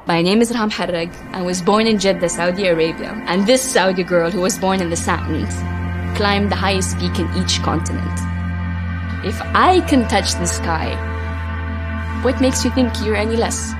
My name is Raha Moharrak. I was born in Jeddah, Saudi Arabia. And this Saudi girl who was born in the sand climbed the highest peak in each continent. If I can touch the sky, what makes you think you're any less?